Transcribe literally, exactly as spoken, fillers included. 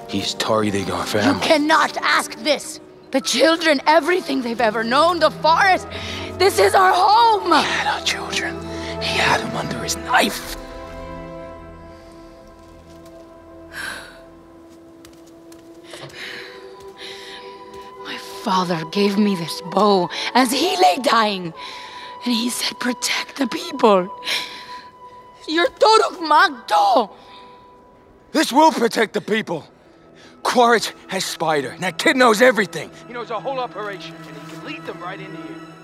He's Tari they got, fam. You cannot ask this. The children, everything they've ever known, the forest. This is our home. He had our children. He had them under his knife. My father gave me this bow as he lay dying. And he said, protect the people. You're Toruk Magdo. This will protect the people. Quaritch has Spider, and that kid knows everything. He knows our whole operation, and he can lead them right into here.